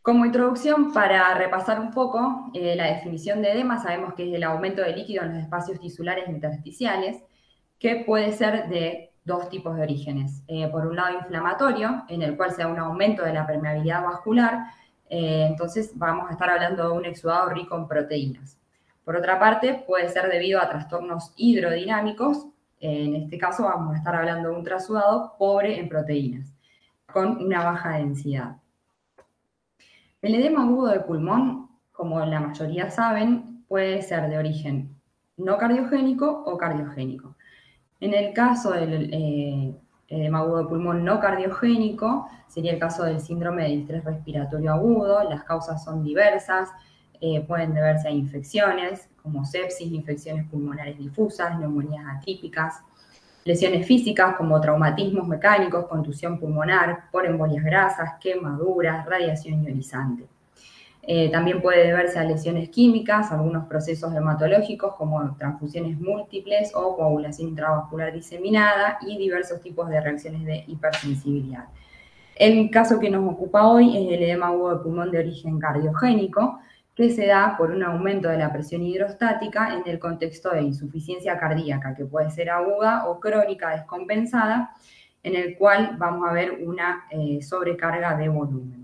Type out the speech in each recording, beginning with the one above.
Como introducción, para repasar un poco la definición de edema, sabemos que es el aumento de líquido en los espacios tisulares intersticiales, que puede ser de dos tipos de orígenes. Por un lado, inflamatorio, en el cual se da un aumento de la permeabilidad vascular, entonces vamos a estar hablando de un exudado rico en proteínas. Por otra parte, puede ser debido a trastornos hidrodinámicos, en este caso vamos a estar hablando de un trasudado pobre en proteínas, con una baja densidad. El edema agudo de pulmón, como la mayoría saben, puede ser de origen no cardiogénico o cardiogénico. En el caso del edema agudo de pulmón no cardiogénico, sería el caso del síndrome de estrés respiratorio agudo. Las causas son diversas, pueden deberse a infecciones como sepsis, infecciones pulmonares difusas, neumonías atípicas, lesiones físicas como traumatismos mecánicos, contusión pulmonar, por embolias grasas, quemaduras, radiación ionizante. También puede deberse a lesiones químicas, algunos procesos hematológicos como transfusiones múltiples o coagulación intravascular diseminada y diversos tipos de reacciones de hipersensibilidad. El caso que nos ocupa hoy es el edema agudo de pulmón de origen cardiogénico, que se da por un aumento de la presión hidrostática en el contexto de insuficiencia cardíaca, que puede ser aguda o crónica descompensada, en el cual vamos a ver una sobrecarga de volumen.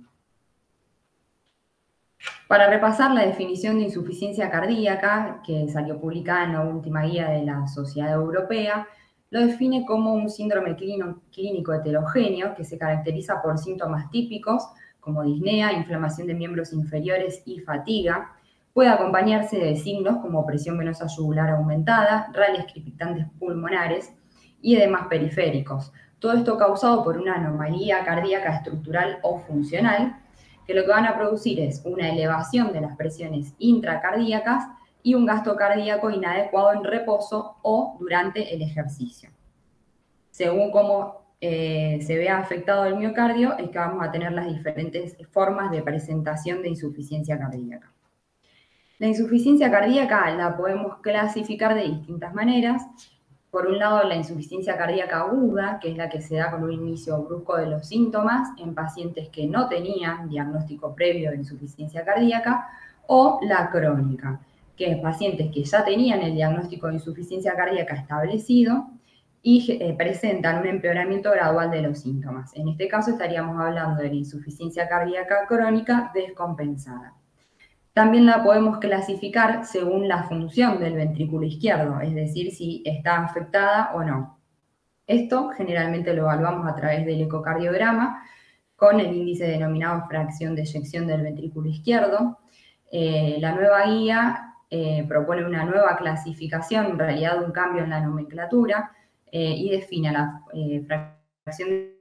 Para repasar la definición de insuficiencia cardíaca, que salió publicada en la última guía de la Sociedad Europea, lo define como un síndrome clínico heterogéneo que se caracteriza por síntomas típicos como disnea, inflamación de miembros inferiores y fatiga. Puede acompañarse de signos como presión venosa yugular aumentada, rales crepitantes pulmonares y edemas periféricos. Todo esto causado por una anomalía cardíaca estructural o funcional, que lo que van a producir es una elevación de las presiones intracardíacas y un gasto cardíaco inadecuado en reposo o durante el ejercicio. Según cómo se vea afectado el miocardio, es que vamos a tener las diferentes formas de presentación de insuficiencia cardíaca. La insuficiencia cardíaca la podemos clasificar de distintas maneras. Por un lado, la insuficiencia cardíaca aguda, que es la que se da con un inicio brusco de los síntomas en pacientes que no tenían diagnóstico previo de insuficiencia cardíaca, o la crónica, que es pacientes que ya tenían el diagnóstico de insuficiencia cardíaca establecido y presentan un empeoramiento gradual de los síntomas. En este caso estaríamos hablando de la insuficiencia cardíaca crónica descompensada. También la podemos clasificar según la función del ventrículo izquierdo, es decir, si está afectada o no. Esto generalmente lo evaluamos a través del ecocardiograma con el índice denominado fracción de eyección del ventrículo izquierdo. La nueva guía propone una nueva clasificación, en realidad un cambio en la nomenclatura, y define la fracción de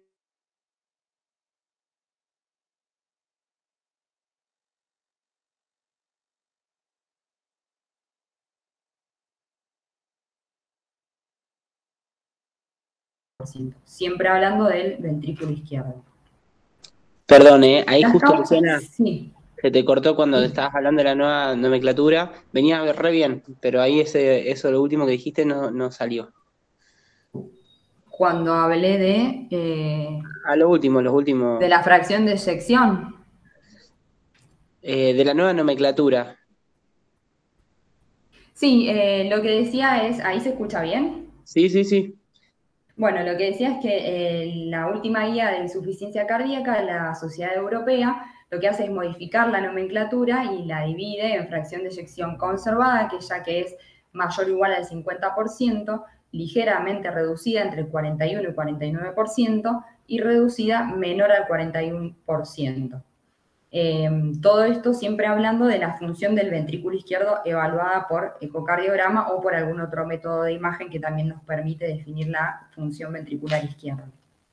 siempre hablando del ventrículo izquierdo. Perdón, ahí Las justo, causas, Luciana, sí, se te cortó cuando sí. estabas hablando de la nueva nomenclatura. Venía re bien, pero ahí eso, lo último que dijiste, no salió. Cuando hablé A lo último, los de últimos. la fracción de eyección, De la nueva nomenclatura. sí, lo que decía es, ¿ahí se escucha bien? Sí, sí, sí. Bueno, lo que decía es que la última guía de insuficiencia cardíaca de la Sociedad Europea lo que hace es modificar la nomenclatura y la divide en fracción de eyección conservada, aquella que es mayor o igual al 50%, ligeramente reducida entre el 41 y 49% y reducida menor al 41%. Todo esto siempre hablando de la función del ventrículo izquierdo evaluada por ecocardiograma o por algún otro método de imagen que también nos permite definir la función ventricular izquierda.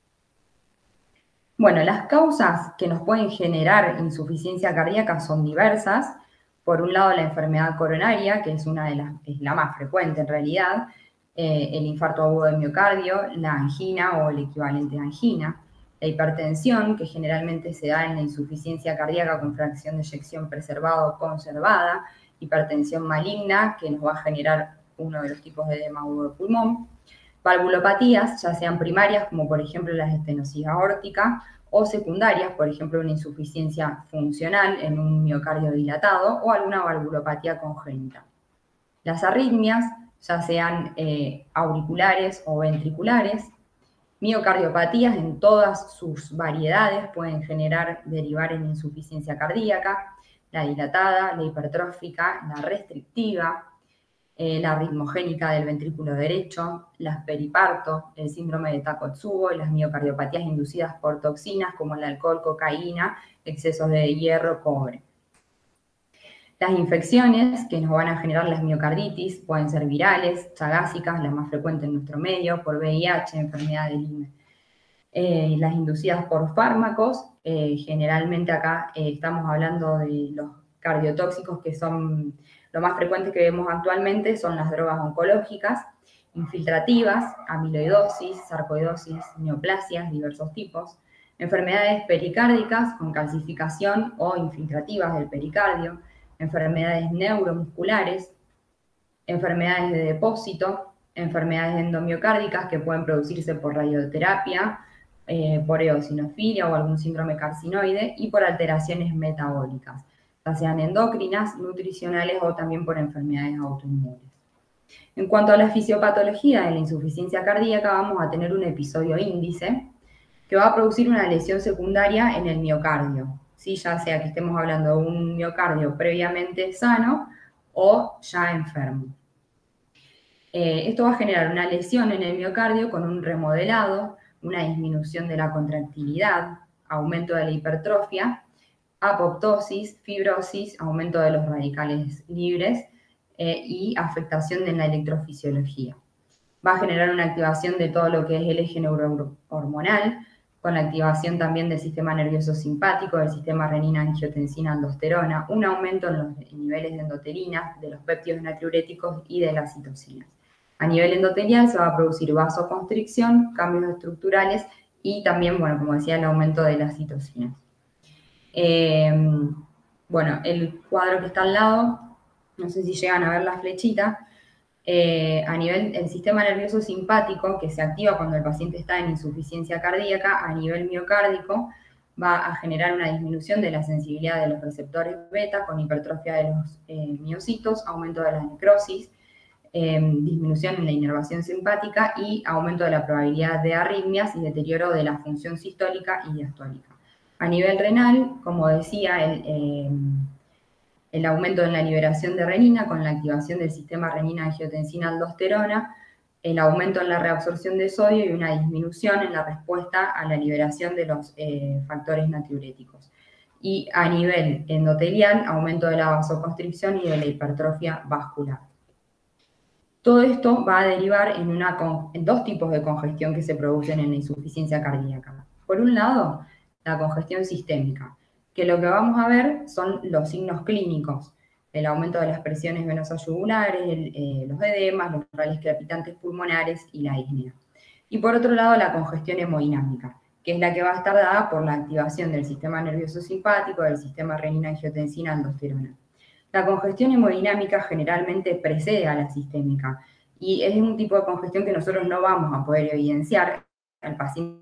Bueno, las causas que nos pueden generar insuficiencia cardíaca son diversas. Por un lado, la enfermedad coronaria, que es es la más frecuente en realidad, el infarto agudo de miocardio, la angina o el equivalente a angina, la hipertensión, que generalmente se da en la insuficiencia cardíaca con fracción de eyección preservada o conservada, hipertensión maligna, que nos va a generar uno de los tipos de edema agudo de pulmón, valvulopatías, ya sean primarias, como por ejemplo la estenosis aórtica, o secundarias, por ejemplo, una insuficiencia funcional en un miocardio dilatado o alguna valvulopatía congénita. Las arritmias, ya sean auriculares o ventriculares, miocardiopatías en todas sus variedades pueden derivar en insuficiencia cardíaca, la dilatada, la hipertrófica, la restrictiva, la ritmogénica del ventrículo derecho, las periparto, el síndrome de Takotsubo y las miocardiopatías inducidas por toxinas como el alcohol, cocaína, excesos de hierro, cobre. Las infecciones que nos van a generar las miocarditis pueden ser virales, chagásicas, la más frecuente en nuestro medio, por VIH, enfermedad de Lyme. Las inducidas por fármacos, generalmente acá estamos hablando de los cardiotóxicos que son lo más frecuente que vemos actualmente, son las drogas oncológicas, infiltrativas, amiloidosis, sarcoidosis, neoplasias, diversos tipos, enfermedades pericárdicas con calcificación o infiltrativas del pericardio, enfermedades neuromusculares, enfermedades de depósito, enfermedades endomiocárdicas que pueden producirse por radioterapia, por eosinofilia o algún síndrome carcinoide y por alteraciones metabólicas, ya sean endocrinas, nutricionales o también por enfermedades autoinmunes. En cuanto a la fisiopatología de la insuficiencia cardíaca, vamos a tener un episodio índice que va a producir una lesión secundaria en el miocardio, ¿sí? Ya sea que estemos hablando de un miocardio previamente sano o ya enfermo. Esto va a generar una lesión en el miocardio con un remodelado, una disminución de la contractilidad, aumento de la hipertrofia, apoptosis, fibrosis, aumento de los radicales libres y afectación de la electrofisiología. Va a generar una activación de todo lo que es el eje neurohormonal, con la activación también del sistema nervioso simpático, del sistema renina-angiotensina-aldosterona, un aumento en los niveles de endotelina, de los péptidos natriuréticos y de las citocinas. A nivel endotelial se va a producir vasoconstricción, cambios estructurales y también, bueno, como decía, el aumento de las citocinas. Bueno, el cuadro que está al lado, no sé si llegan a ver la flechita, a nivel del sistema nervioso simpático, que se activa cuando el paciente está en insuficiencia cardíaca, a nivel miocárdico, va a generar una disminución de la sensibilidad de los receptores beta con hipertrofia de los miocitos, aumento de la necrosis, disminución en la inervación simpática y aumento de la probabilidad de arritmias y deterioro de la función sistólica y diastólica. A nivel renal, como decía, el aumento en la liberación de renina con la activación del sistema renina-angiotensina-aldosterona, el aumento en la reabsorción de sodio y una disminución en la respuesta a la liberación de los factores natriuréticos. Y a nivel endotelial, aumento de la vasoconstricción y de la hipertrofia vascular. Todo esto va a derivar en dos tipos de congestión que se producen en la insuficiencia cardíaca. Por un lado, la congestión sistémica, que lo que vamos a ver son los signos clínicos, el aumento de las presiones venosas yugulares, los edemas, los rales crepitantes pulmonares y la disnea. Y por otro lado, la congestión hemodinámica, que es la que va a estar dada por la activación del sistema nervioso simpático, del sistema renina-angiotensina-aldosterona. La congestión hemodinámica generalmente precede a la sistémica y es un tipo de congestión que nosotros no vamos a poder evidenciar al paciente.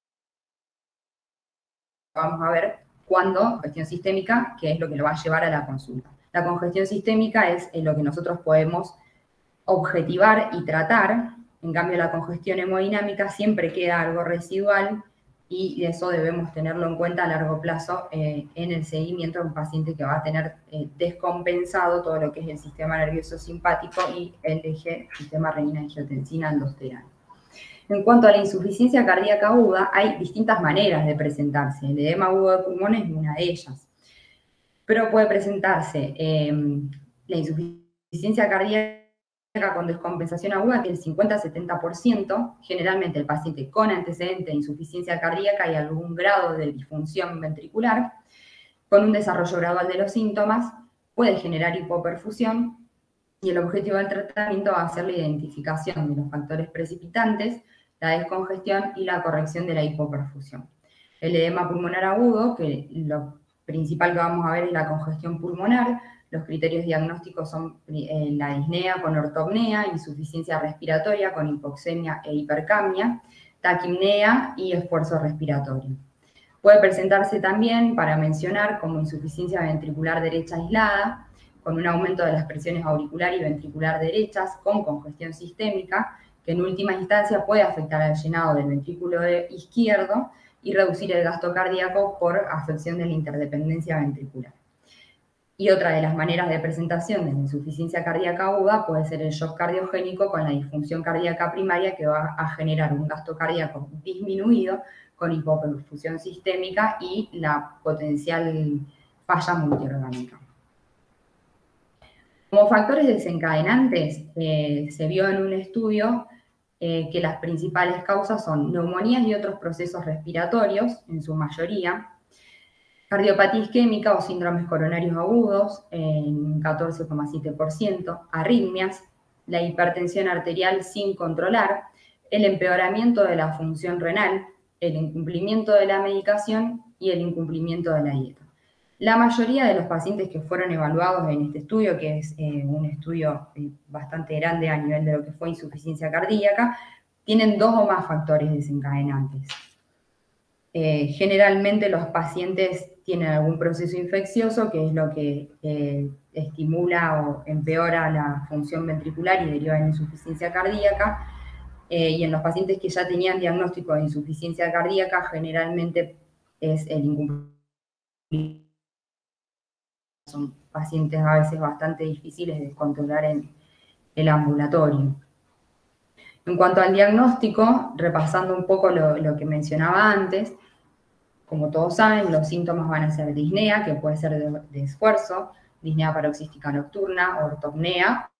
Vamos a ver cuándo congestión sistémica, que es lo que lo va a llevar a la consulta. La congestión sistémica es lo que nosotros podemos objetivar y tratar. En cambio, la congestión hemodinámica siempre queda algo residual y eso debemos tenerlo en cuenta a largo plazo en el seguimiento de un paciente que va a tener descompensado todo lo que es el sistema nervioso simpático y el eje sistema renina-angiotensina-aldosterona. En cuanto a la insuficiencia cardíaca aguda, hay distintas maneras de presentarse. El edema agudo de pulmón es una de ellas. Pero puede presentarse la insuficiencia cardíaca con descompensación aguda, que es el 50-70%, generalmente el paciente con antecedente de insuficiencia cardíaca y algún grado de disfunción ventricular, con un desarrollo gradual de los síntomas, puede generar hipoperfusión y el objetivo del tratamiento va a ser la identificación de los factores precipitantes, la descongestión y la corrección de la hipoperfusión. El edema pulmonar agudo, que lo principal que vamos a ver es la congestión pulmonar. Los criterios diagnósticos son la disnea con ortopnea, insuficiencia respiratoria con hipoxemia e hipercapnia, taquipnea y esfuerzo respiratorio. Puede presentarse también, para mencionar, como insuficiencia ventricular derecha aislada, con un aumento de las presiones auricular y ventricular derechas, con congestión sistémica, que en última instancia puede afectar al llenado del ventrículo izquierdo y reducir el gasto cardíaco por afección de la interdependencia ventricular. Y otra de las maneras de presentación de la insuficiencia cardíaca aguda puede ser el shock cardiogénico con la disfunción cardíaca primaria, que va a generar un gasto cardíaco disminuido con hipoperfusión sistémica y la potencial falla multiorgánica. Como factores desencadenantes, se vio en un estudio que las principales causas son neumonías y otros procesos respiratorios, en su mayoría, cardiopatía isquémica o síndromes coronarios agudos, en 14,7%, arritmias, la hipertensión arterial sin controlar, el empeoramiento de la función renal, el incumplimiento de la medicación y el incumplimiento de la dieta. La mayoría de los pacientes que fueron evaluados en este estudio, que es un estudio bastante grande a nivel de lo que fue insuficiencia cardíaca, tienen 2 o más factores desencadenantes. Generalmente los pacientes tienen algún proceso infeccioso, que es lo que estimula o empeora la función ventricular y deriva en insuficiencia cardíaca. Y en los pacientes que ya tenían diagnóstico de insuficiencia cardíaca, generalmente es el incumplimiento. Son pacientes a veces bastante difíciles de controlar en el ambulatorio. En cuanto al diagnóstico, repasando un poco lo que mencionaba antes, como todos saben, los síntomas van a ser disnea, que puede ser de esfuerzo, disnea paroxística nocturna, ortopnea.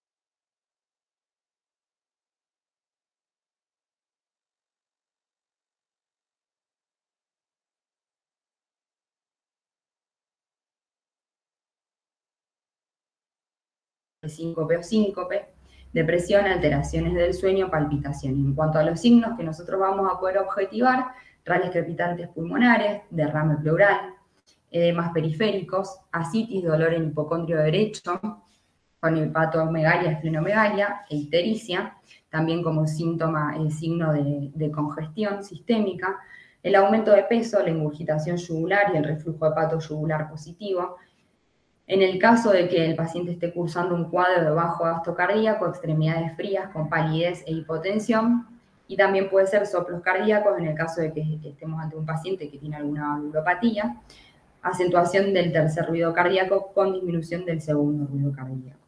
Síncope o síncope, depresión, alteraciones del sueño, palpitación. En cuanto a los signos que nosotros vamos a poder objetivar, rales crepitantes pulmonares, derrame pleural, edemas periféricos, ascitis, dolor en hipocondrio derecho, con hepatomegalia, esplenomegalia, e ictericia, también como síntoma, signo de congestión sistémica, el aumento de peso, la ingurgitación yugular y el reflujo hepatoyugular positivo. En el caso de que el paciente esté cursando un cuadro de bajo gasto cardíaco, extremidades frías con palidez e hipotensión, y también puede ser soplos cardíacos en el caso de que estemos ante un paciente que tiene alguna valvulopatía, acentuación del tercer ruido cardíaco con disminución del segundo ruido cardíaco.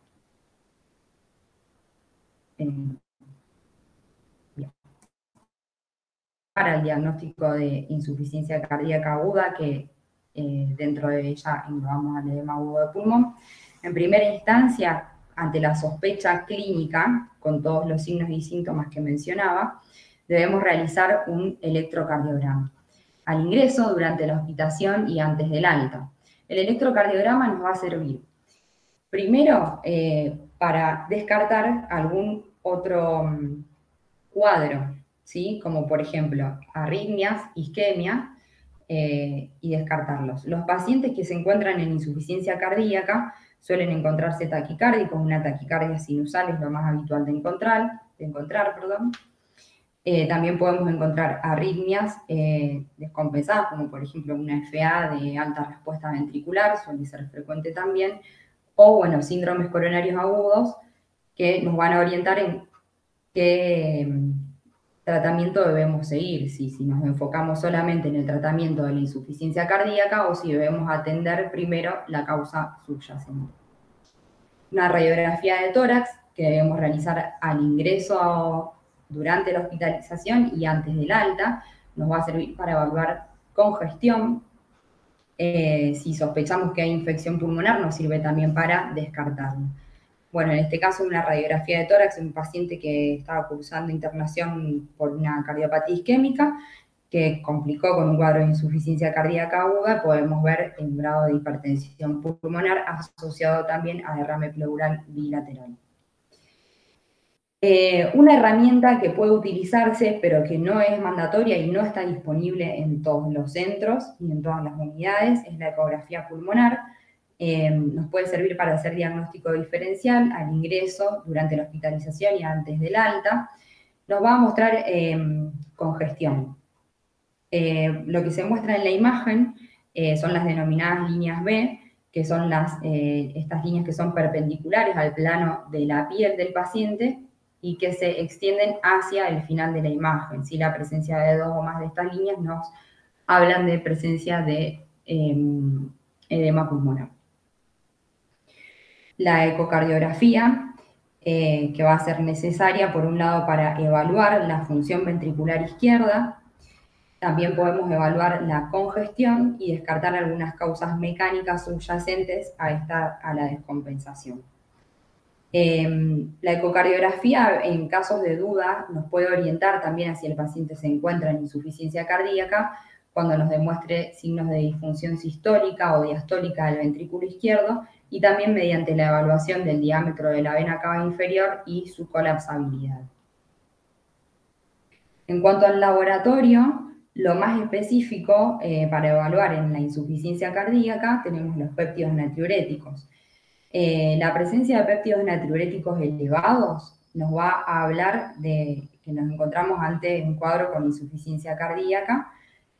Para el diagnóstico de insuficiencia cardíaca aguda, que dentro de ella englobamos al edema agudo de pulmón. En primera instancia, ante la sospecha clínica, con todos los signos y síntomas que mencionaba, debemos realizar un electrocardiograma. Al ingreso, durante la hospitación y antes del alta. El electrocardiograma nos va a servir, primero, para descartar algún otro cuadro, ¿sí? Como por ejemplo, arritmias, isquemia, y descartarlos. Los pacientes que se encuentran en insuficiencia cardíaca suelen encontrarse taquicárdicos, una taquicardia sinusal es lo más habitual de encontrar. También podemos encontrar arritmias descompensadas, como por ejemplo una FA de alta respuesta ventricular, suele ser frecuente también, o bueno, síndromes coronarios agudos, que nos van a orientar en qué tratamiento debemos seguir, si nos enfocamos solamente en el tratamiento de la insuficiencia cardíaca o si debemos atender primero la causa subyacente. Una radiografía de tórax que debemos realizar al ingreso, durante la hospitalización y antes del alta, nos va a servir para evaluar congestión. Si sospechamos que hay infección pulmonar, nos sirve también para descartarlo. Bueno, en este caso una radiografía de tórax, un paciente que estaba cursando internación por una cardiopatía isquémica, que complicó con un cuadro de insuficiencia cardíaca aguda, podemos ver un grado de hipertensión pulmonar asociado también a derrame pleural bilateral. Una herramienta que puede utilizarse, pero que no es mandatoria y no está disponible en todos los centros y en todas las unidades, es la ecografía pulmonar. Nos puede servir para hacer diagnóstico diferencial al ingreso, durante la hospitalización y antes del alta. Nos va a mostrar congestión. Lo que se muestra en la imagen son las denominadas líneas B, que son estas líneas que son perpendiculares al plano de la piel del paciente y que se extienden hacia el final de la imagen. Si la presencia de 2 o más de estas líneas nos hablan de presencia de edema pulmonar. La ecocardiografía, que va a ser necesaria, por un lado, para evaluar la función ventricular izquierda. También podemos evaluar la congestión y descartar algunas causas mecánicas subyacentes a la descompensación. La ecocardiografía, en casos de duda, nos puede orientar también hacia el paciente se encuentra en insuficiencia cardíaca cuando nos demuestre signos de disfunción sistólica o diastólica del ventrículo izquierdo y también mediante la evaluación del diámetro de la vena cava inferior y su colapsabilidad. En cuanto al laboratorio, lo más específico para evaluar en la insuficiencia cardíaca tenemos los péptidos natriuréticos. La presencia de péptidos natriuréticos elevados nos va a hablar de que nos encontramos ante un cuadro con insuficiencia cardíaca.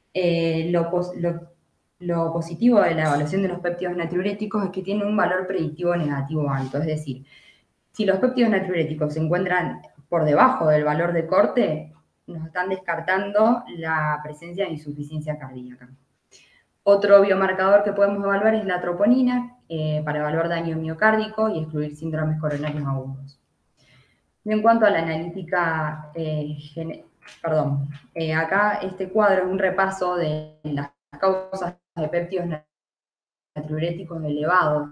Lo positivo de la evaluación de los péptidos natriuréticos es que tienen un valor predictivo negativo alto, es decir, si los péptidos natriuréticos se encuentran por debajo del valor de corte, nos están descartando la presencia de insuficiencia cardíaca. Otro biomarcador que podemos evaluar es la troponina, para evaluar daño miocárdico y excluir síndromes coronarios agudos. Y en cuanto a la analítica, acá este cuadro es un repaso de las causas de péptidos natriuréticos elevados,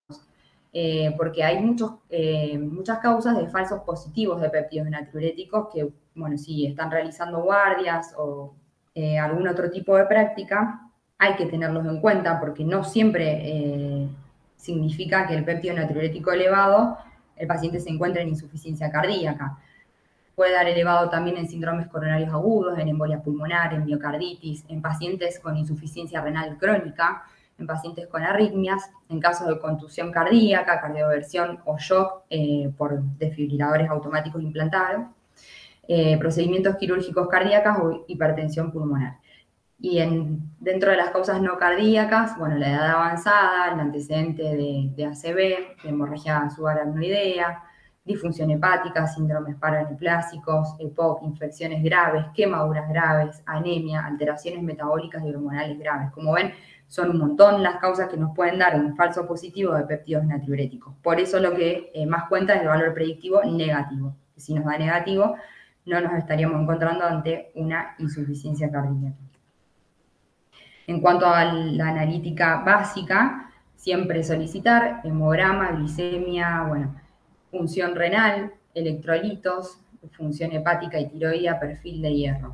porque hay muchas causas de falsos positivos de péptidos natriuréticos que, bueno, si están realizando guardias o algún otro tipo de práctica, hay que tenerlos en cuenta porque no siempre significa que el péptido natriurético elevado, el paciente se encuentra en insuficiencia cardíaca. Puede dar elevado también en síndromes coronarios agudos, en embolia pulmonar, en miocarditis, en pacientes con insuficiencia renal crónica, en pacientes con arritmias, en casos de contusión cardíaca, cardioversión o shock por desfibriladores automáticos implantados, procedimientos quirúrgicos cardíacos o hipertensión pulmonar. Y dentro de las causas no cardíacas, bueno, la edad avanzada, el antecedente de ACV, de hemorragia subaracnoidea, disfunción hepática, síndromes paraneoplásicos, EPOC, infecciones graves, quemaduras graves, anemia, alteraciones metabólicas y hormonales graves. Como ven, son un montón las causas que nos pueden dar un falso positivo de péptidos natriuréticos. Por eso lo que más cuenta es el valor predictivo negativo. Si nos da negativo, no nos estaríamos encontrando ante una insuficiencia cardíaca. En cuanto a la analítica básica, siempre solicitar hemograma, glicemia, bueno, función renal, electrolitos, función hepática y tiroidea, perfil de hierro.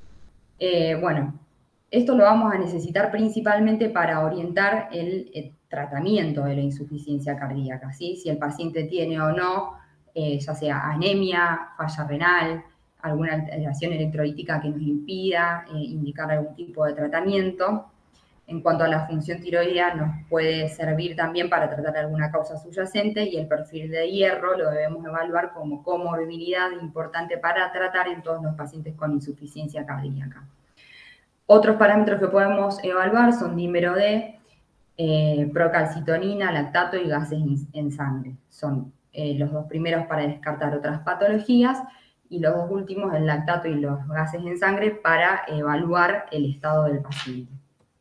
Bueno, esto lo vamos a necesitar principalmente para orientar el tratamiento de la insuficiencia cardíaca, ¿sí? Si el paciente tiene o no, ya sea anemia, falla renal, alguna alteración electrolítica que nos impida indicar algún tipo de tratamiento. En cuanto a la función tiroidea, nos puede servir también para tratar alguna causa subyacente y el perfil de hierro lo debemos evaluar como comorbilidad importante para tratar en todos los pacientes con insuficiencia cardíaca. Otros parámetros que podemos evaluar son dímero D, procalcitonina, lactato y gases en sangre. Son los dos primeros para descartar otras patologías y los dos últimos, el lactato y los gases en sangre, para evaluar el estado del paciente.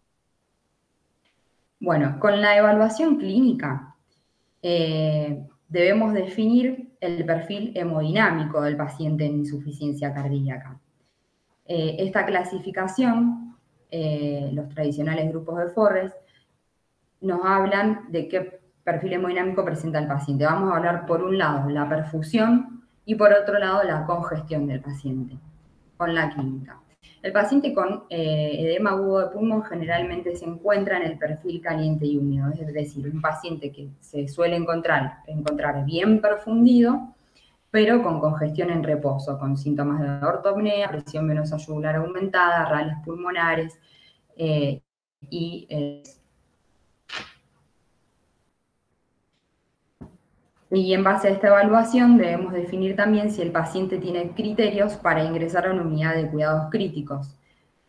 Bueno, con la evaluación clínica debemos definir el perfil hemodinámico del paciente en insuficiencia cardíaca. Esta clasificación, los tradicionales grupos de Forrest, nos hablan de qué perfil hemodinámico presenta el paciente. Vamos a hablar por un lado la perfusión y por otro lado la congestión del paciente con la clínica. El paciente con edema agudo de pulmón generalmente se encuentra en el perfil caliente y húmedo, es decir, un paciente que se suele encontrar bien perfundido, pero con congestión en reposo, con síntomas de ortopnea, presión venosa yugular aumentada, rales pulmonares y en base a esta evaluación debemos definir también si el paciente tiene criterios para ingresar a una unidad de cuidados críticos.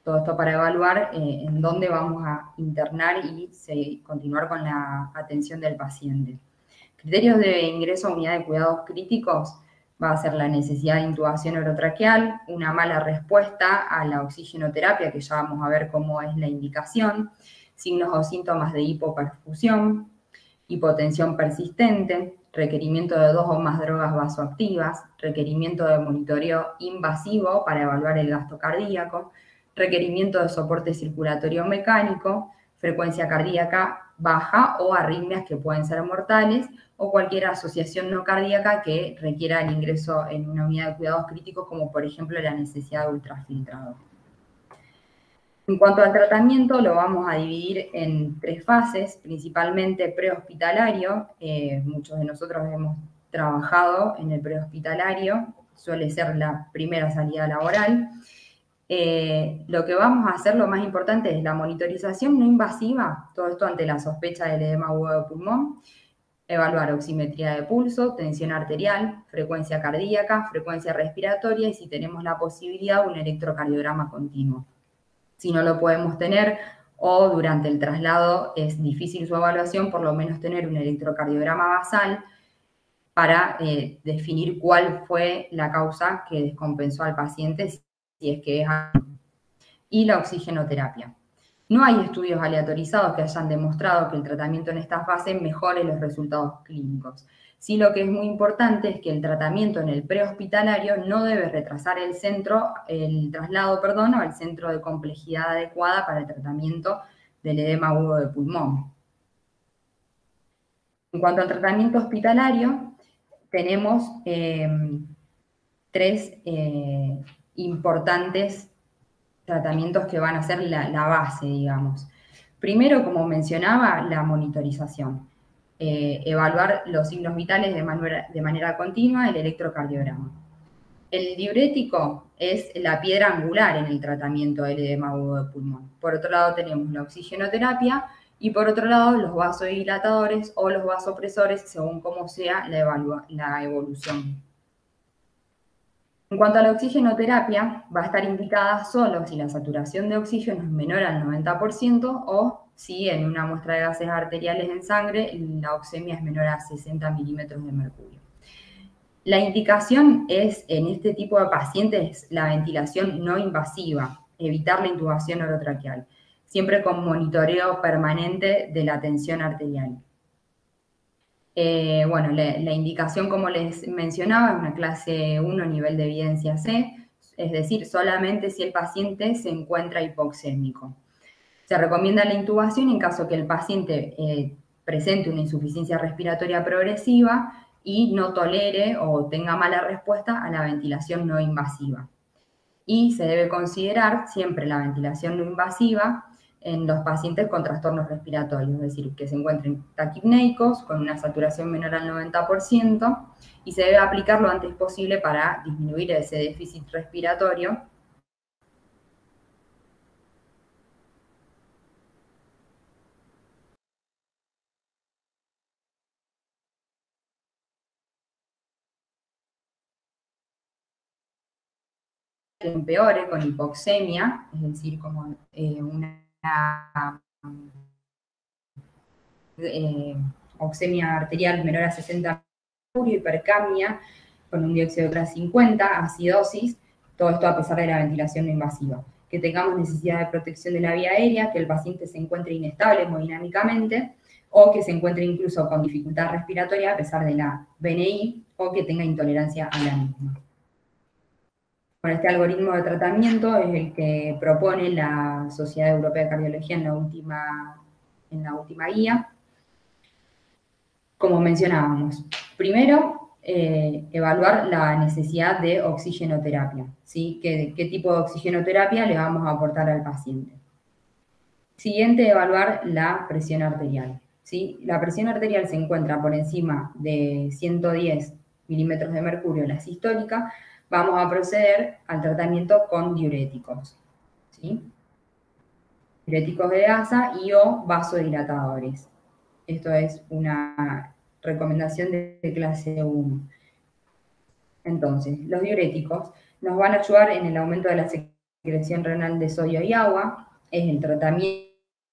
Todo esto para evaluar en dónde vamos a internar y continuar con la atención del paciente. Criterios de ingreso a unidad de cuidados críticos va a ser la necesidad de intubación orotraqueal, una mala respuesta a la oxigenoterapia, que ya vamos a ver cómo es la indicación, signos o síntomas de hipoperfusión, hipotensión persistente, requerimiento de 2 o más drogas vasoactivas, requerimiento de monitoreo invasivo para evaluar el gasto cardíaco, requerimiento de soporte circulatorio mecánico, frecuencia cardíaca baja o arritmias que pueden ser mortales, o cualquier asociación no cardíaca que requiera el ingreso en una unidad de cuidados críticos, como por ejemplo la necesidad de ultrafiltrado. En cuanto al tratamiento, lo vamos a dividir en 3 fases, principalmente prehospitalario. Muchos de nosotros hemos trabajado en el prehospitalario, suele ser la primera salida laboral. Lo que vamos a hacer, lo más importante, es la monitorización no invasiva, todo esto ante la sospecha del edema agudo de pulmón, evaluar oximetría de pulso, tensión arterial, frecuencia cardíaca, frecuencia respiratoria y, si tenemos la posibilidad, un electrocardiograma continuo. Si no lo podemos tener o durante el traslado es difícil su evaluación, por lo menos tener un electrocardiograma basal para definir cuál fue la causa que descompensó al paciente, si es que es. Y la oxigenoterapia. No hay estudios aleatorizados que hayan demostrado que el tratamiento en esta fase mejore los resultados clínicos. Sí, lo que es muy importante es que el tratamiento en el prehospitalario no debe retrasar el traslado al centro de complejidad adecuada para el tratamiento del edema agudo de pulmón. En cuanto al tratamiento hospitalario, tenemos 3 importantes tratamientos que van a ser la base, digamos. Primero, como mencionaba, la monitorización. Evaluar los signos vitales de manera continua, el electrocardiograma. El diurético es la piedra angular en el tratamiento del edema agudo de pulmón. Por otro lado tenemos la oxigenoterapia y por otro lado los vasodilatadores o los vasopresores, según cómo sea la evolución. En cuanto a la oxigenoterapia, va a estar indicada solo si la saturación de oxígeno es menor al 90% o si en una muestra de gases arteriales en sangre la oxemia es menor a 60 milímetros de mercurio. La indicación es, en este tipo de pacientes, la ventilación no invasiva, evitar la intubación orotraqueal, siempre con monitoreo permanente de la tensión arterial. Bueno, la indicación, como les mencionaba, es una clase 1 nivel de evidencia C, es decir, solamente si el paciente se encuentra hipoxémico. Se recomienda la intubación en caso que el paciente presente una insuficiencia respiratoria progresiva y no tolere o tenga mala respuesta a la ventilación no invasiva. Y se debe considerar siempre la ventilación no invasiva en los pacientes con trastornos respiratorios, es decir, que se encuentren taquipneicos con una saturación menor al 90% y se debe aplicar lo antes posible para disminuir ese déficit respiratorio. Que empeore con hipoxemia, es decir, como una oxemia arterial menor a 60 mercurio, hipercapnia con un dióxido de cloro 50, acidosis, todo esto a pesar de la ventilación no invasiva. Que tengamos necesidad de protección de la vía aérea, que el paciente se encuentre inestable hemodinámicamente o que se encuentre incluso con dificultad respiratoria a pesar de la BNI o que tenga intolerancia a la misma. Bueno, este algoritmo de tratamiento es el que propone la Sociedad Europea de Cardiología en la última guía. Como mencionábamos, primero, evaluar la necesidad de oxigenoterapia, ¿sí? ¿Qué tipo de oxigenoterapia le vamos a aportar al paciente? Siguiente, evaluar la presión arterial, ¿sí? La presión arterial se encuentra por encima de 110 milímetros de mercurio, la sistólica. Vamos a proceder al tratamiento con diuréticos, ¿sí? Diuréticos de gasa y o vasodilatadores. Esto es una recomendación de clase 1. Entonces, los diuréticos nos van a ayudar en el aumento de la secreción secreción renal de sodio y agua, es el tratamiento.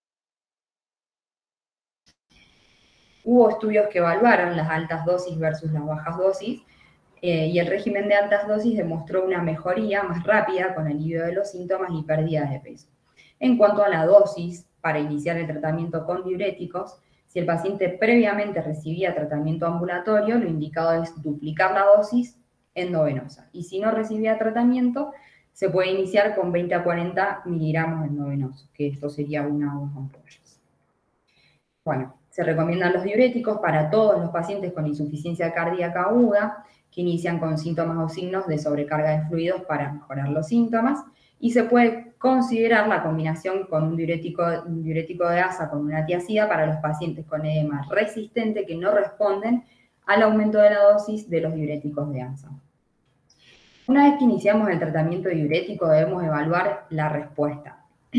Hubo estudios que evaluaron las altas dosis versus las bajas dosis, y el régimen de altas dosis demostró una mejoría más rápida con alivio de los síntomas y pérdida de peso. En cuanto a la dosis para iniciar el tratamiento con diuréticos, si el paciente previamente recibía tratamiento ambulatorio, lo indicado es duplicar la dosis endovenosa. Y si no recibía tratamiento, se puede iniciar con 20 a 40 miligramos endovenosos, que esto sería una o dos ampollas. Bueno, se recomiendan los diuréticos para todos los pacientes con insuficiencia cardíaca aguda, que inician con síntomas o signos de sobrecarga de fluidos para mejorar los síntomas, y se puede considerar la combinación con un diurético de asa con una tiazida para los pacientes con edema resistente que no responden al aumento de la dosis de los diuréticos de asa. Una vez que iniciamos el tratamiento diurético, debemos evaluar la respuesta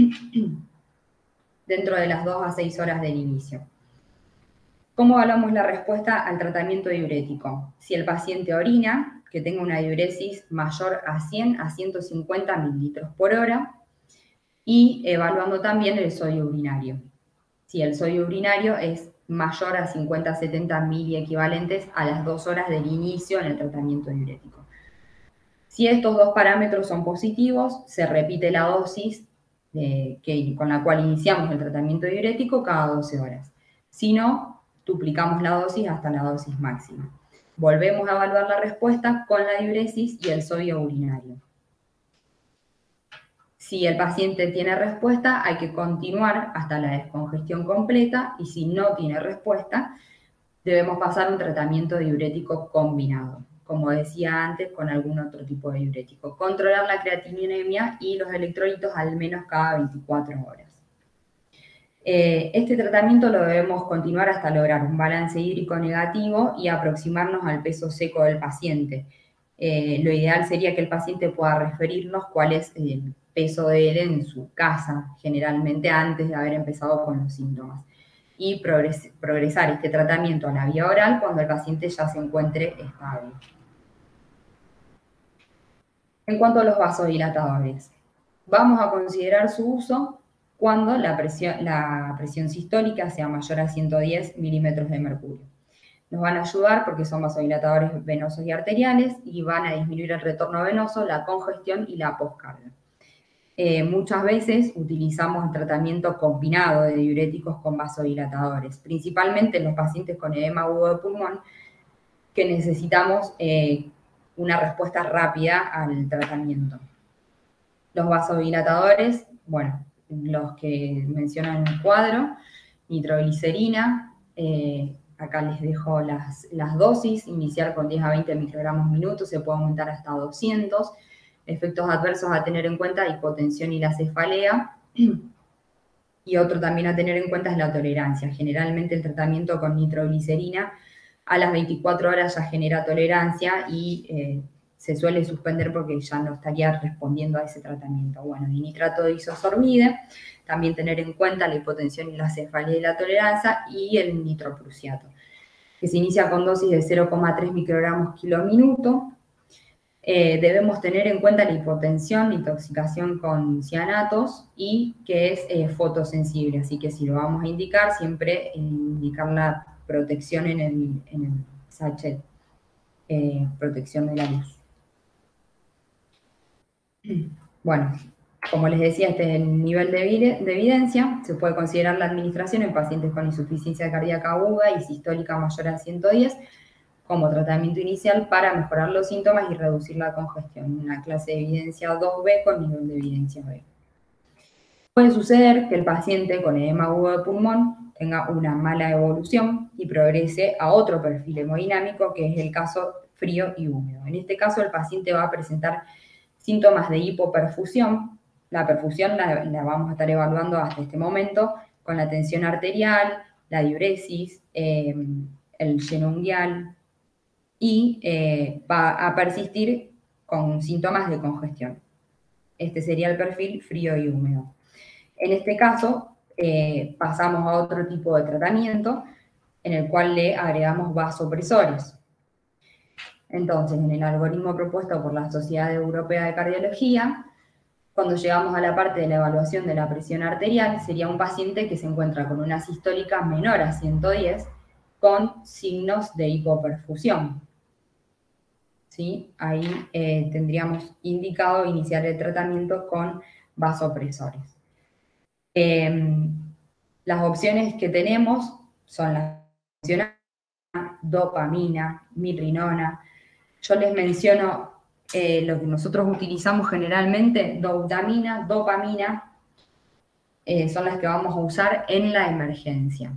dentro de las 2 a 6 horas del inicio. ¿Cómo evaluamos la respuesta al tratamiento diurético? Si el paciente orina, que tenga una diuresis mayor a 100 a 150 mililitros por hora, y evaluando también el sodio urinario. Si el sodio urinario es mayor a 50 a 70 miliequivalentes a las 2 horas del inicio en el tratamiento diurético. Si estos dos parámetros son positivos, se repite la dosis con la cual iniciamos el tratamiento diurético cada 12 horas. Si no, duplicamos la dosis hasta la dosis máxima. Volvemos a evaluar la respuesta con la diuresis y el sodio urinario. Si el paciente tiene respuesta, hay que continuar hasta la descongestión completa, y si no tiene respuesta, debemos pasar un tratamiento diurético combinado, como decía antes, con algún otro tipo de diurético. Controlar la creatininemia y los electrolitos al menos cada 24 horas. Este tratamiento lo debemos continuar hasta lograr un balance hídrico negativo y aproximarnos al peso seco del paciente. Lo ideal sería que el paciente pueda referirnos cuál es el peso de él en su casa, generalmente antes de haber empezado con los síntomas, y progresar este tratamiento a la vía oral cuando el paciente ya se encuentre estable. En cuanto a los vasodilatadores, vamos a considerar su uso cuando la presión sistólica sea mayor a 110 milímetros de mercurio. Nos van a ayudar porque son vasodilatadores venosos y arteriales y van a disminuir el retorno venoso, la congestión y la poscarga. Muchas veces utilizamos el tratamiento combinado de diuréticos con vasodilatadores, principalmente en los pacientes con edema agudo de pulmón, que necesitamos una respuesta rápida al tratamiento. Los vasodilatadores, bueno, los que mencionan en el cuadro, nitroglicerina, acá les dejo las dosis, iniciar con 10 a 20 microgramos minuto, se puede aumentar hasta 200. Efectos adversos a tener en cuenta, hipotensión y la cefalea. Y otro también a tener en cuenta es la tolerancia. Generalmente el tratamiento con nitroglicerina a las 24 horas ya genera tolerancia y se suele suspender porque ya no estaría respondiendo a ese tratamiento. Bueno, y nitrato de isosorbide, también tener en cuenta la hipotensión y la cefalea y la tolerancia, y el nitroprusiato, que se inicia con dosis de 0,3 microgramos kilo-minuto. Debemos tener en cuenta la hipotensión, la intoxicación con cianatos y que es fotosensible, así que si lo vamos a indicar, siempre indicar la protección en el sachet, protección de la luz. Bueno, como les decía, este es el nivel de evidencia. Se puede considerar la administración en pacientes con insuficiencia cardíaca aguda y sistólica mayor a 110, como tratamiento inicial para mejorar los síntomas y reducir la congestión, una clase de evidencia 2B con nivel de evidencia B. Puede suceder que el paciente con edema agudo de pulmón tenga una mala evolución y progrese a otro perfil hemodinámico, que es el caso frío y húmedo. En este caso, el paciente va a presentar síntomas de hipoperfusión. La perfusión la vamos a estar evaluando hasta este momento con la tensión arterial, la diuresis, el lleno unguial, y va a persistir con síntomas de congestión. Este sería el perfil frío y húmedo. En este caso, pasamos a otro tipo de tratamiento en el cual le agregamos vasopresores. Entonces, en el algoritmo propuesto por la Sociedad Europea de Cardiología, Cuando llegamos a la parte de la evaluación de la presión arterial, sería un paciente que se encuentra con una sistólica menor a 110 con signos de hipoperfusión. ¿Sí? Ahí tendríamos indicado iniciar el tratamiento con vasopresores. Las opciones que tenemos son las dopamina, mirrinona. Yo les menciono lo que nosotros utilizamos generalmente, dopamina, son las que vamos a usar en la emergencia.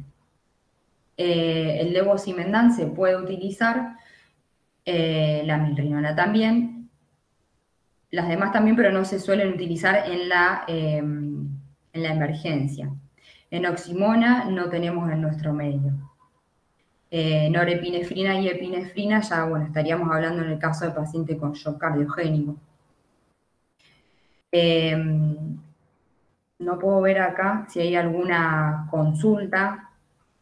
El levosimendan se puede utilizar, la milrinona también, las demás también, pero no se suelen utilizar en la emergencia. Enoximona no tenemos en nuestro medio. Norepinefrina y epinefrina, ya bueno, estaríamos hablando en el caso de paciente con shock cardiogénico. No puedo ver acá si hay alguna consulta.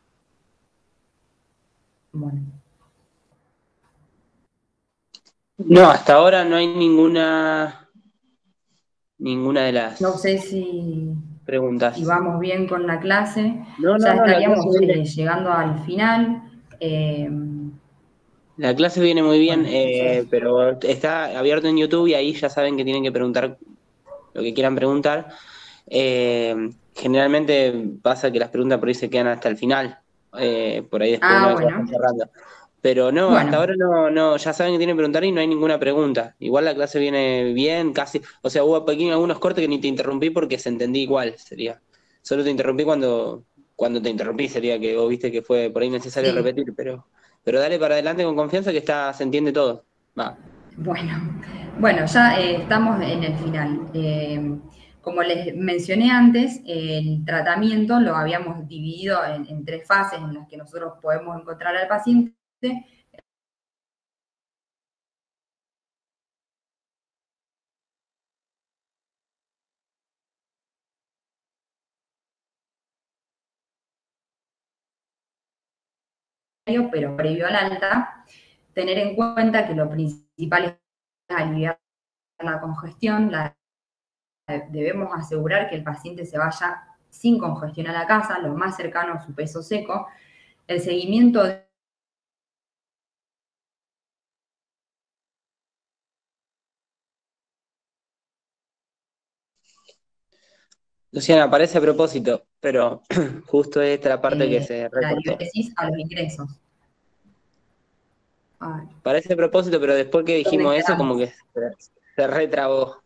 Bueno. No, hasta ahora no hay ninguna de las No sé si preguntas. Si vamos bien con la clase, No, ya estaríamos la clase llegando al final. La clase viene muy bien, Bueno, pero está abierto en YouTube y ahí ya saben que tienen que preguntar lo que quieran preguntar. Generalmente pasa que las preguntas por ahí se quedan hasta el final, por ahí después una vez que bueno. vayan cerrando. Pero no, Bueno. hasta ahora no, ya saben que tienen que preguntar y no hay ninguna pregunta. Igual la clase viene bien, casi, o sea, hubo algunos cortes que ni te interrumpí porque se entendí igual, sería. Solo te interrumpí cuando te interrumpí, sería que vos viste que fue por ahí necesario Sí. repetir, pero dale para adelante con confianza que se entiende todo. Va. Bueno, ya estamos en el final. Como les mencioné antes, el tratamiento lo habíamos dividido en 3 fases en las que nosotros podemos encontrar al paciente. Pero previo al alta, tener en cuenta que lo principal es aliviar la congestión, debemos asegurar que el paciente se vaya sin congestión a la casa, lo más cercano a su peso seco. El seguimiento Luciana, aparece a propósito, pero justo esta es la parte que se la recortó. diuresis a los ingresos. Parece a propósito, pero después que dijimos ¿Dónde eso, quedamos? como que se retrabó.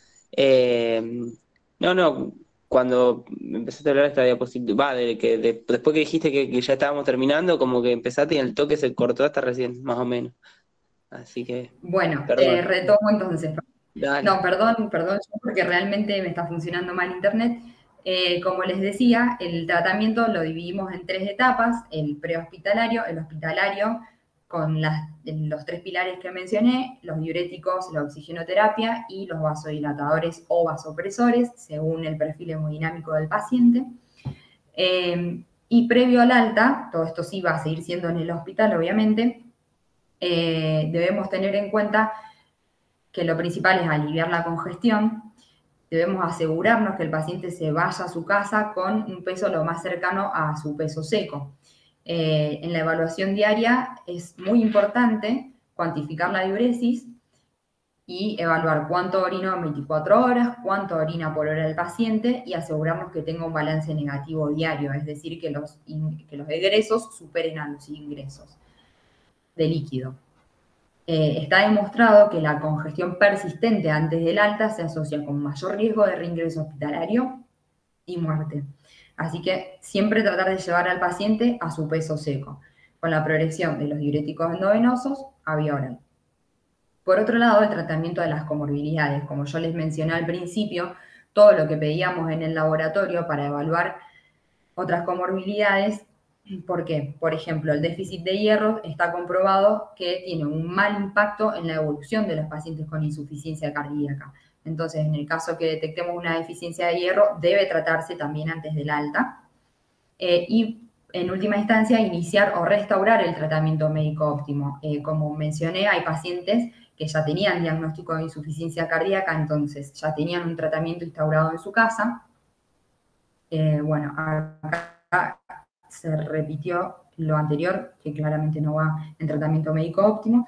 No, cuando empezaste a hablar de esta diapositiva, después que dijiste que ya estábamos terminando, como que empezaste y el toque se cortó hasta recién, más o menos. Así que, Bueno, perdón. retomo entonces. Dale. No, perdón, porque realmente me está funcionando mal internet. Como les decía, el tratamiento lo dividimos en 3 etapas, el prehospitalario, el hospitalario, con los 3 pilares que mencioné, los diuréticos, la oxigenoterapia y los vasodilatadores o vasopresores, según el perfil hemodinámico del paciente. Y previo al alta, todo esto sí va a seguir siendo en el hospital, obviamente, debemos tener en cuenta que lo principal es aliviar la congestión. Debemos asegurarnos que el paciente se vaya a su casa con un peso lo más cercano a su peso seco. En la evaluación diaria es muy importante cuantificar la diuresis y evaluar cuánto orina en 24 horas, cuánto orina por hora el paciente y asegurarnos que tenga un balance negativo diario, es decir, que los egresos superen a los ingresos de líquido. Está demostrado que la congestión persistente antes del alta se asocia con mayor riesgo de reingreso hospitalario y muerte. Así que siempre tratar de llevar al paciente a su peso seco, con la progresión de los diuréticos endovenosos a vía oral. Por otro lado, el tratamiento de las comorbilidades. Como yo les mencioné al principio, todo lo que pedíamos en el laboratorio para evaluar otras comorbilidades. ¿Por qué? Por ejemplo, el déficit de hierro está comprobado que tiene un mal impacto en la evolución de los pacientes con insuficiencia cardíaca. Entonces, en el caso que detectemos una deficiencia de hierro, debe tratarse también antes del alta. Y en última instancia, iniciar o restaurar el tratamiento médico óptimo. Como mencioné, hay pacientes que ya tenían diagnóstico de insuficiencia cardíaca, entonces ya tenían un tratamiento instaurado en su casa. Bueno, acá se repitió lo anterior, que claramente no va en tratamiento médico óptimo,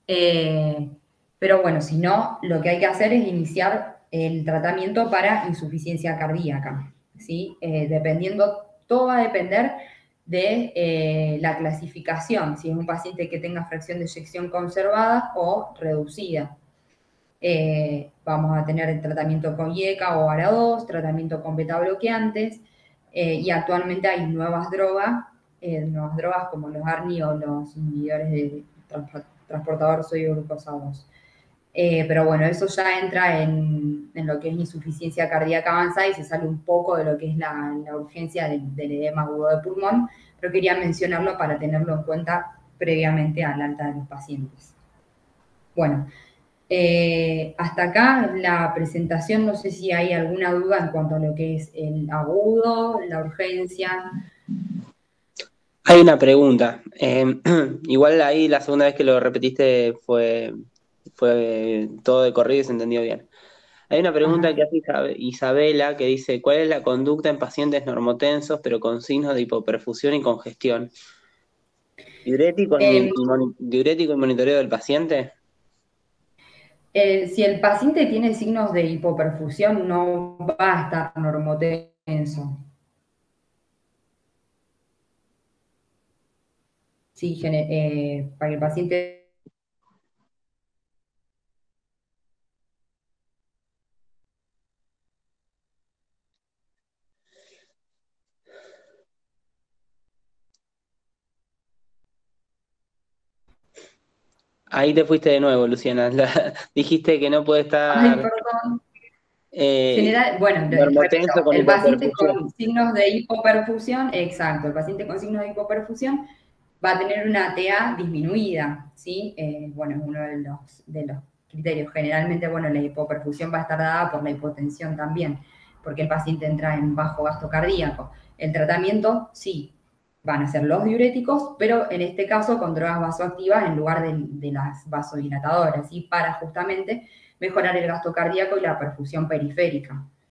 pero bueno, si no, lo que hay que hacer es iniciar el tratamiento para insuficiencia cardíaca, ¿sí? Todo va a depender de la clasificación, si es un paciente que tenga fracción de eyección conservada o reducida. Vamos a tener el tratamiento con IECA o ARA2, tratamiento con beta bloqueantes, y actualmente hay nuevas drogas como los ARNI o los inhibidores de transportador sodio-glucosa 2. Pero bueno, eso ya entra en lo que es insuficiencia cardíaca avanzada y se sale un poco de lo que es la urgencia del edema agudo de pulmón, pero quería mencionarlo para tenerlo en cuenta previamente al alta de los pacientes. Bueno, hasta acá la presentación, no sé si hay alguna duda en cuanto a lo que es el agudo, la urgencia. Hay una pregunta. Igual ahí la segunda vez que lo repetiste fue todo de corrido y se entendió bien. Hay una pregunta que hace Isabela que dice, ¿cuál es la conducta en pacientes normotensos pero con signos de hipoperfusión y congestión? ¿Diurético y monitoreo del paciente? Si el paciente tiene signos de hipoperfusión, no va a estar normotenso. Sí, para el paciente... Ahí te fuiste de nuevo, Luciana. Dijiste que no puede Ay, estar perdón. Bueno, repito, normotenso con el paciente hipoperfusión. con signos de hipoperfusión, exacto, el paciente con signos de hipoperfusión va a tener una TA disminuida, ¿sí? Bueno, es uno de los criterios. Generalmente, bueno, la hipoperfusión va a estar dada por la hipotensión también, porque el paciente entra en bajo gasto cardíaco. El tratamiento, sí, van a ser los diuréticos, pero en este caso con drogas vasoactivas en lugar de las vasodilatadoras, ¿sí? Para justamente mejorar el gasto cardíaco y la perfusión periférica.